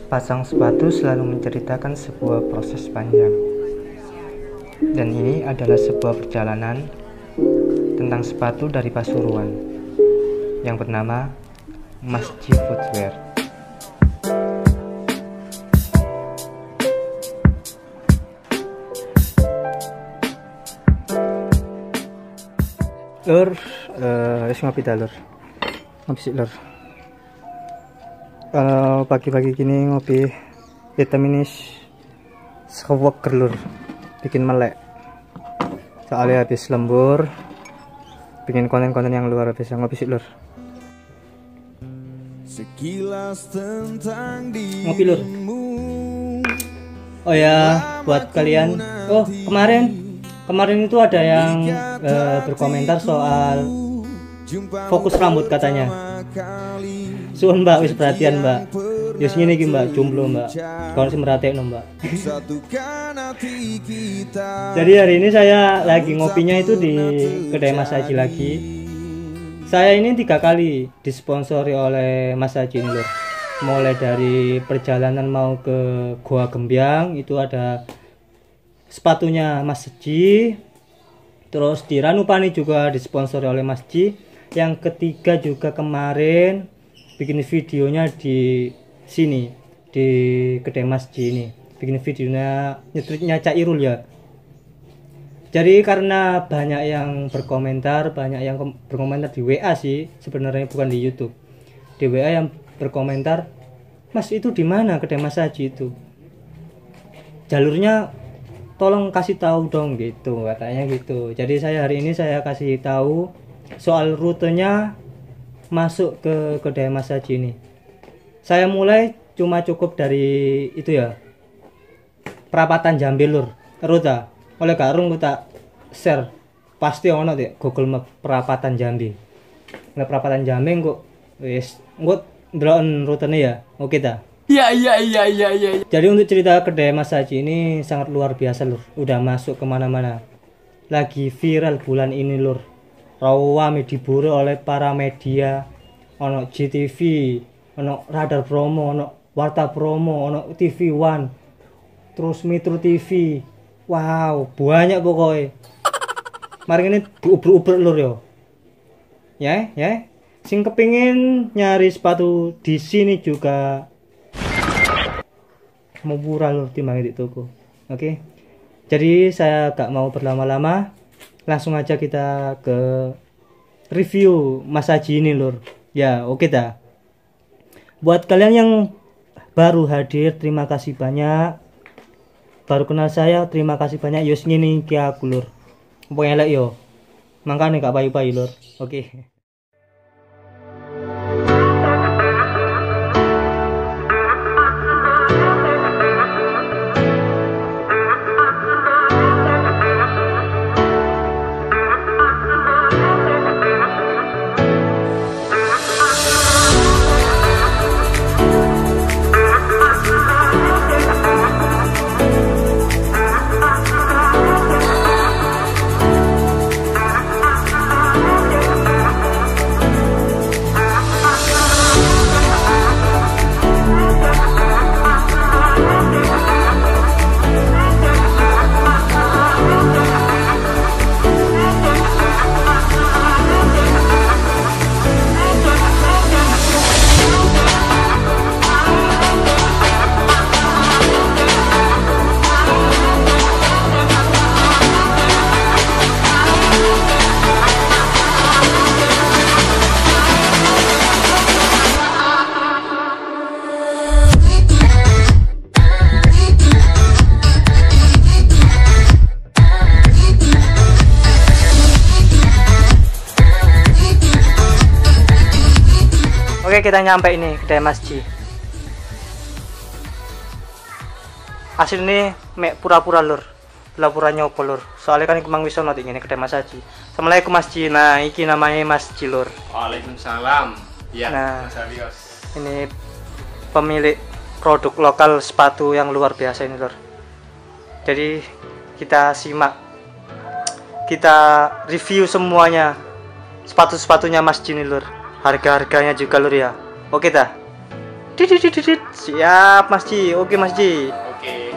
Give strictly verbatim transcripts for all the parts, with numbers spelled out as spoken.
Pasang sepatu selalu menceritakan sebuah proses panjang, dan ini adalah sebuah perjalanan tentang sepatu dari Pasuruan yang bernama Masji Footwear. Lur, uh, ngopi dah lur, ngopi sih lur. Kalau pagi-pagi gini ngopi hitam ini seweker lur, bikin melek. Soalnya habis lembur, bikin konten-konten yang luar biasa. Ngopi sih lur. Sekilas tentang Ngopi lur. Oh ya, buat kalian. Oh kemarin, kemarin itu ada yang uh, berkomentar soal fokus rambut katanya. Suun mbak, wis perhatian mbak. Yus ini mbak, jomblo mbak. Kalau sih merhatiin mbak. Jadi hari ini saya lagi ngopinya itu di kedai Mas Haji lagi. Saya ini tiga kali disponsori oleh Mas Haji ini loh. Mulai dari perjalanan mau ke Goa Gembyang itu ada sepatunya Mas Haji. Terus di Ranupani juga disponsori oleh Mas Haji. Yang ketiga juga kemarin bikin videonya di sini di kedai Mas Haji ini, bikin videonya nyetriknya Cak Irul ya. Jadi karena banyak yang berkomentar, banyak yang berkomentar di W A sih sebenarnya, bukan di YouTube. Di W A yang berkomentar, Mas itu di mana kedai Mas Haji itu? Jalurnya tolong kasih tahu dong gitu katanya gitu. Jadi saya hari ini saya kasih tahu soal rutenya masuk ke kedai Mas Haji ini. Saya mulai cuma cukup dari itu ya, Perapatan Jambi lur. Rute oleh karung tak share pasti ono deh Google Map Perapatan Jambi. Nah Perapatan Jambi kok wis ngut ndelok rutenya ya. Oke ta? Iya iya iya iya iya. Jadi untuk cerita kedai Mas Haji ini sangat luar biasa lur. Udah masuk kemana-mana. Lagi viral bulan ini lur. Rawami diburu oleh para media, ono J T V, ono Radar Promo, ono Warta Promo, ono T V One, terus Metro T V. Wow, banyak pokoknya. Mari ini diuber-uber lur yo. Ya, ya. Sing kepingin nyari sepatu di sini juga mau murah lur timbang di toko. Oke. Jadi saya gak mau berlama-lama. Langsung aja kita ke review Mas Haji ini lur. Ya oke okay dah. Buat kalian yang baru hadir, terima kasih banyak. Baru kenal saya, terima kasih banyak. Yus ngini ki aku lur. Pokoknya elek yo. Mangkane gak payu-payu lur. Oke. Okay. Oke kita nyampe ini kedai Mas Haji. Asli ini mek pura-pura lur, pura-pura nyopo lur. Soalnya kan kemang bisa nanti ini kedai Mas Haji. Assalamualaikum Mas Haji. Nah iki namanya Mas Haji lur. Waalaikumsalam. Ya. Nah, Mas Arios. Ini pemilik produk lokal sepatu yang luar biasa ini lur. Jadi kita simak, kita review semuanya sepatu-sepatunya Mas Haji ini lur. Harga-harganya juga lur ya. Oke dah. Didit, didit. Siap Mas Ji. Oke Mas Ji. Oke.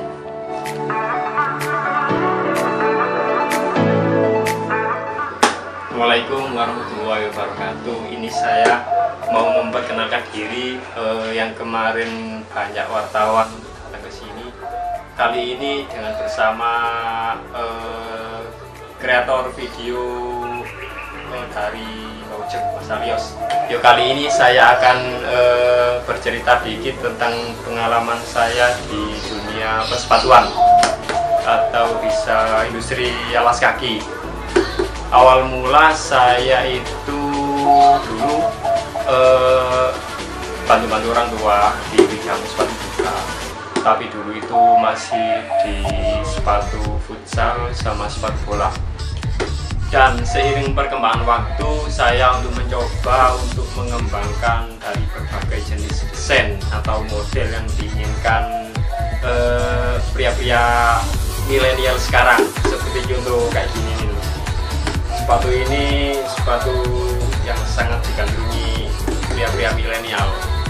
Assalamualaikum warahmatullahi wabarakatuh. Ini saya mau memperkenalkan diri eh, yang kemarin banyak wartawan datang ke sini. Kali ini dengan bersama eh, kreator video eh, dari Ojek Mas Alios. Yo, kali ini saya akan eh, bercerita dikit tentang pengalaman saya di dunia persepatuan atau bisa industri alas kaki. Awal mula saya itu dulu eh, bantu-bantu orang tua di bidang sepatu buka, tapi dulu itu masih di sepatu futsal sama sepatu bola. Dan seiring perkembangan waktu, saya untuk mencoba untuk mengembangkan dari berbagai jenis desain atau model yang diinginkan eh, pria-pria milenial sekarang, seperti contoh kayak gini nih. Sepatu ini sepatu yang sangat digandrungi pria-pria milenial.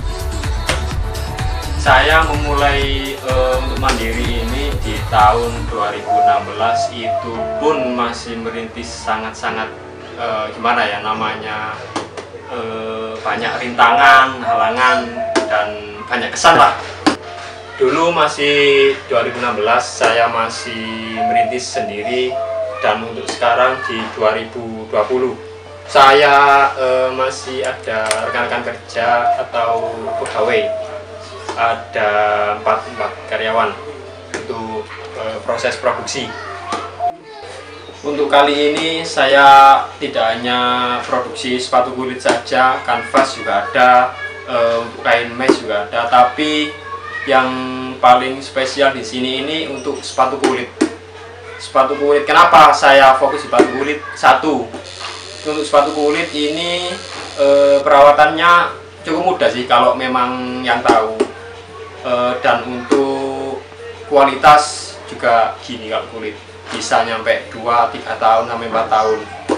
Saya memulai uh, untuk mandiri ini di tahun dua ribu enam belas, itu pun masih merintis sangat-sangat uh, gimana ya namanya, uh, banyak rintangan, halangan, dan banyak kesan lah. Dulu masih dua ribu enam belas saya masih merintis sendiri, dan untuk sekarang di dua ribu dua puluh saya uh, masih ada rekan-rekan kerja atau pegawai. Ada empat empat karyawan untuk e, proses produksi. Untuk kali ini saya tidak hanya produksi sepatu kulit saja, kanvas juga ada, e, untuk kain mesh juga ada, tapi yang paling spesial di sini ini untuk sepatu kulit. Sepatu kulit, kenapa saya fokus di sepatu kulit? Satu, untuk sepatu kulit ini e, perawatannya cukup mudah sih kalau memang yang tahu. Uh, dan untuk kualitas juga gini, kalau kulit bisa nyampe dua tiga tahun sampai empat tahun.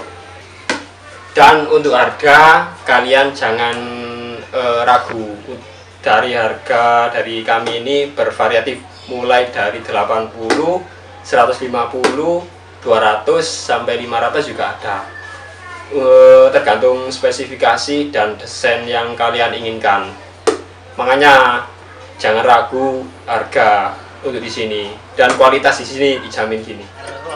Dan untuk harga kalian jangan uh, ragu. Dari harga dari kami ini bervariatif, mulai dari delapan puluh, seratus lima puluh, dua ratus sampai lima ratus juga ada. Uh, tergantung spesifikasi dan desain yang kalian inginkan. Makanya jangan ragu harga untuk di sini, dan kualitas di sini dijamin gini.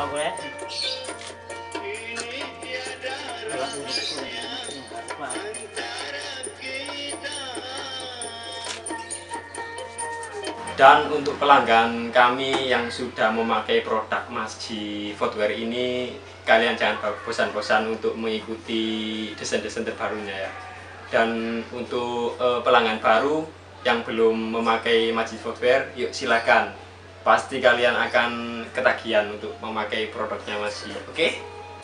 Dan untuk pelanggan kami yang sudah memakai produk Mas Ji Footwear ini, kalian jangan bosan-bosan untuk mengikuti desain-desain terbarunya ya. Dan untuk uh, pelanggan baru yang belum memakai Mas Ji Footwear, yuk silakan. Pasti kalian akan ketagihan untuk memakai produknya Mas Ji. Oke? Okay?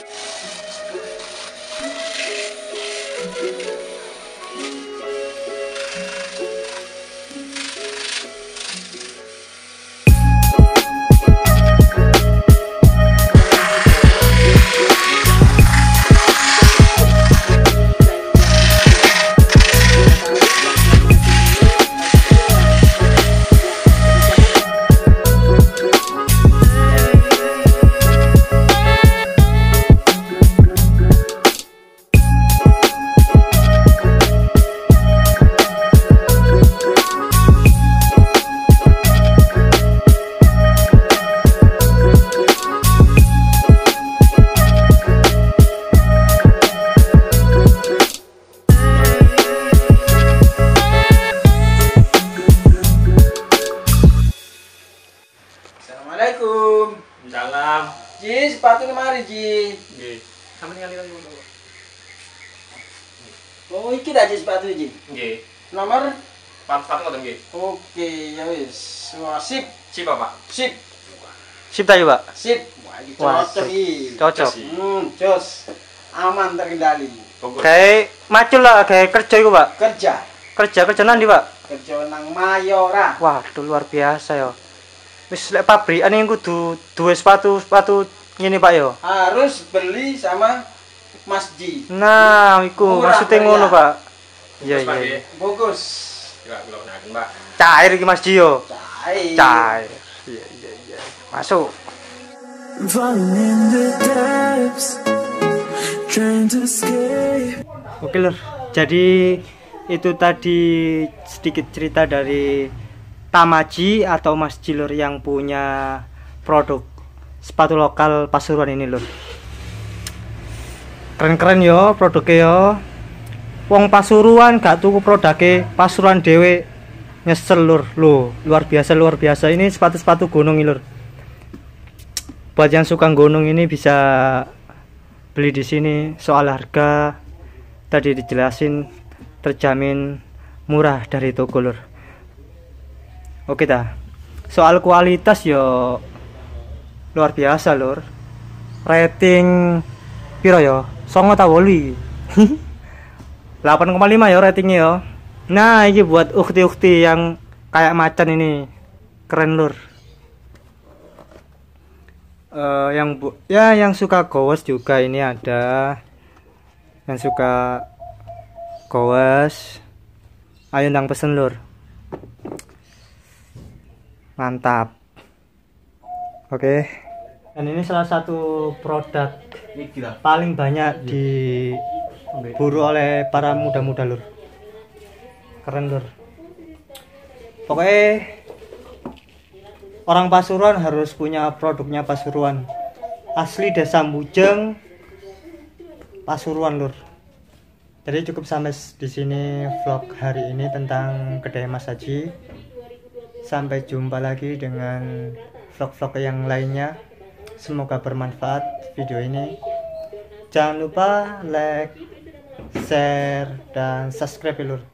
Assalamualaikum. Salam. Ji, sepatu kemari Ji. Nggih. Sampeyan kali lagi ngono. Oh, iki dah Ji sepatu Ji. Nggih. Nomor? Pat-pat ngoten nggih. Oke, ya wis. Wah, sip. Sip Pak. Sip. Sip tadi Pak. Sip. Wah, iki Wah, cocok iki. Cocok. Hmm, jos. Aman terkendali. Kayak macul lah, kayak kerja itu Pak. Kerja. Kerja kerja nanti Pak. Kerja nang Mayora. Wah, itu luar biasa ya. Wis lek pabrikan yang kudu duwe sepatu sepatu ngene Pak yo. Harus beli sama Mas Ji. Nah, iku Murah maksudnya bayar. ngono Pak. Iya Bungkus, Pak, iya. nggih. Bungkus. Coba kula kenaken, Mbak. Cair iki Mas Dio. Cair. Cair. Iya iya iya. Masuk. Falling in the depths, trying to escape. Oke lur, jadi itu tadi sedikit cerita dari Tamaji atau Mas Jilur yang punya produk sepatu lokal Pasuruan ini lur. Keren-keren yo produknya yo. Wong Pasuruan gak tuku produknya Pasuruan dewe nyesel lur. Loh, luar biasa luar biasa ini sepatu-sepatu gunung lur. Buat yang suka gunung ini bisa beli di sini. Soal harga tadi dijelasin terjamin murah dari toko lur. Oke dah. Soal kualitas yo luar biasa lur. Rating piro yo? Songo ta woli. delapan koma lima ya ratingnya yo. Nah, ini buat ukti-ukti yang kayak macan ini. Keren lur. Uh, yang bu ya yang suka gowes juga ini ada. Yang suka gowes, ayo nang pesen lur. Mantap. Oke. Dan ini salah satu produk paling banyak diburu oleh para muda-muda lur. Keren lur. Pokoknya orang Pasuruan harus punya produknya Pasuruan. Asli Desa Mujeng Pasuruan lur. Jadi cukup sampai di sini vlog hari ini tentang kedai Mas Haji. Sampai jumpa lagi dengan vlog-vlog yang lainnya. Semoga bermanfaat video ini. Jangan lupa like, share, dan subscribe lur.